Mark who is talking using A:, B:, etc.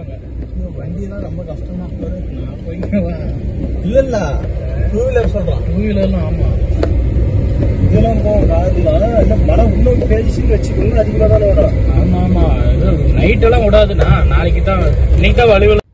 A: போயிருவாங்க.
B: வண்டி தான் ரொம்ப கஷ்டமா இருக்கு.
A: நான் போய்க்கவா?
B: இல்ல டூ வீலர் சொல்றான்.
A: டூ வீலர்லாம் ஆமா
B: இதெல்லாம் போகும் காதுல. இல்ல மழை இன்னும் பேசிட்டு வச்சுக்கணும் அதிகமா தானே விடும்.
A: ஆமா ஆமா. நைட் எல்லாம் விடாதுண்ணா. நாளைக்கு தான் இன்னைக்கு தான் வலுவில்